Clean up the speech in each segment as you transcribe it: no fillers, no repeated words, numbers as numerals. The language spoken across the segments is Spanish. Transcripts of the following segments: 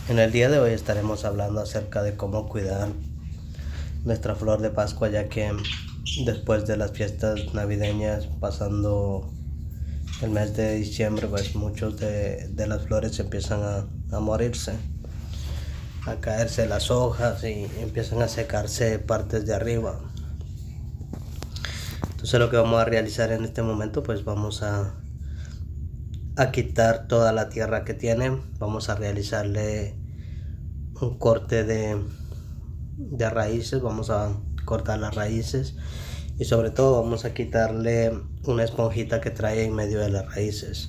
En el día de hoy estaremos hablando acerca de cómo cuidar nuestra flor de Pascua, ya que después de las fiestas navideñas, pasando el mes de diciembre, pues muchos de las flores empiezan a morirse, a caerse las hojas y empiezan a secarse partes de arriba. Entonces lo que vamos a realizar en este momento, pues vamos a quitar toda la tierra que tiene. Vamos a realizarle un corte de raíces. Vamos a cortar las raíces y sobre todo vamos a quitarle una esponjita que trae en medio de las raíces.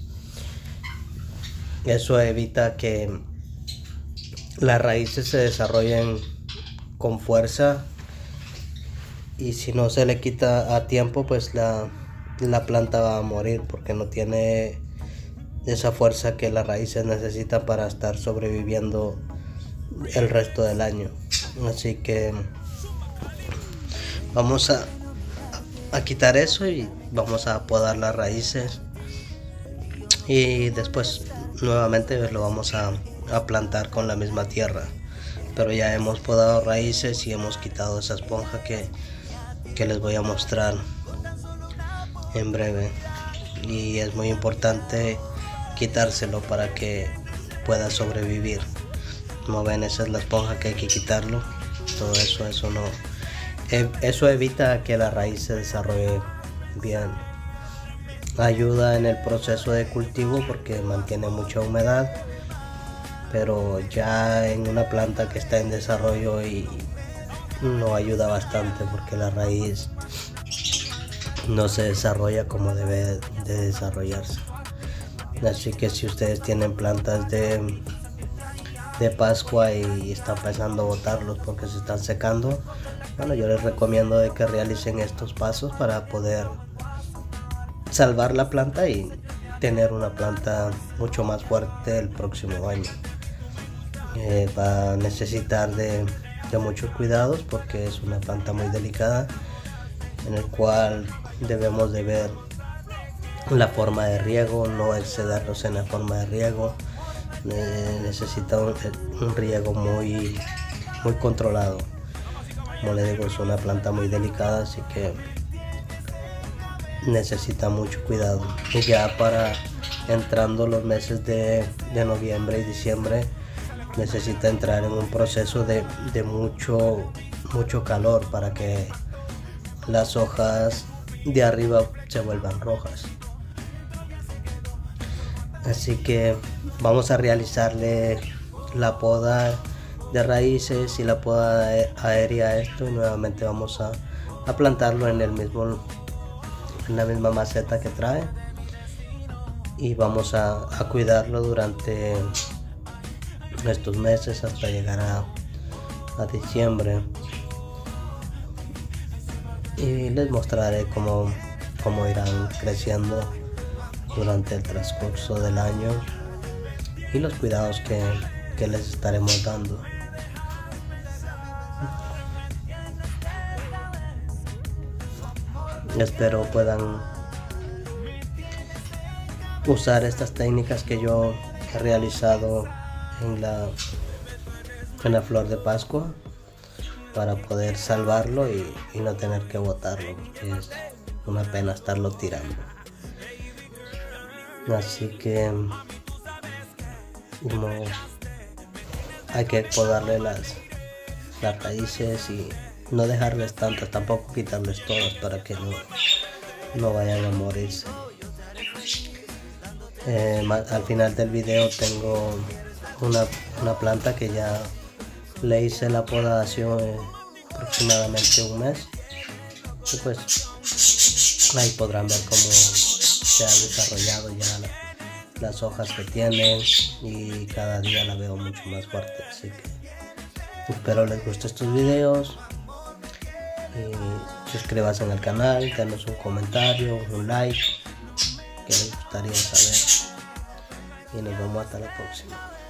Eso evita que las raíces se desarrollen con fuerza, y si no se le quita a tiempo, pues la planta va a morir porque no tiene esa fuerza que las raíces necesitan para estar sobreviviendo el resto del año. Así que vamos a quitar eso y vamos a podar las raíces, y después nuevamente lo vamos a plantar con la misma tierra, pero ya hemos podado raíces y hemos quitado esa esponja que les voy a mostrar en breve, y es muy importante quitárselo para que pueda sobrevivir. Como ven, esa es la esponja que hay que quitarlo. Todo eso no, eso evita que la raíz se desarrolle bien. Ayuda en el proceso de cultivo porque mantiene mucha humedad, pero ya en una planta que está en desarrollo y no ayuda bastante porque la raíz no se desarrolla como debe de desarrollarse. Así que si ustedes tienen plantas de Pascua y están pensando botarlos porque se están secando, bueno, yo les recomiendo de que realicen estos pasos para poder salvar la planta y tener una planta mucho más fuerte el próximo año. Va a necesitar de muchos cuidados porque es una planta muy delicada, en el cual debemos de ver la forma de riego, no excedernos en la forma de riego. Necesita un riego muy controlado. Como les digo, es una planta muy delicada, así que necesita mucho cuidado. Y ya para entrando los meses de noviembre y diciembre, necesita entrar en un proceso de mucho calor para que las hojas de arriba se vuelvan rojas. Así que vamos a realizarle la poda de raíces y la poda aérea a esto, y nuevamente vamos a plantarlo en la misma maceta que trae, y vamos a cuidarlo durante estos meses hasta llegar a diciembre, y les mostraré cómo irán creciendo durante el transcurso del año y los cuidados que les estaremos dando. Espero puedan usar estas técnicas que yo he realizado en la flor de Pascua para poder salvarlo y no tener que botarlo, porque es una pena estarlo tirando. Así que hay que podarle las raíces y no dejarles tantas, tampoco quitarles todas para que no vayan a morirse. Al final del video tengo una planta que ya le hice la poda hace aproximadamente un mes, y pues ahí podrán ver cómo se ha desarrollado ya las hojas que tiene, y cada día la veo mucho más fuerte. Así que espero les guste estos videos, y suscríbanse al canal, denos un comentario, un like, que les gustaría saber, y nos vemos hasta la próxima.